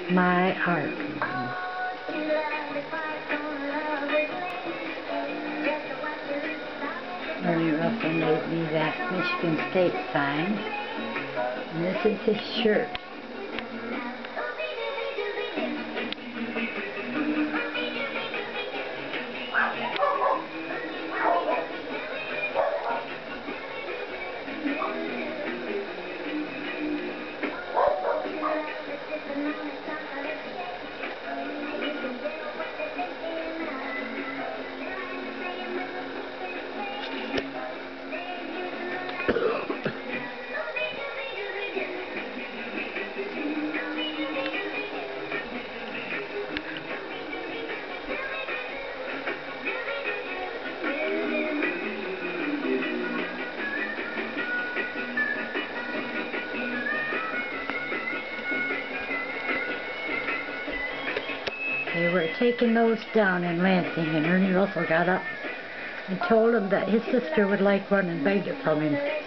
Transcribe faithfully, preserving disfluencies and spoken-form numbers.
My heart. Ernie Russell made me that Michigan State sign. And this is his shirt. They were taking those down in Lansing, and Ernie Russell got up and told him that his sister would like one and begged it from him.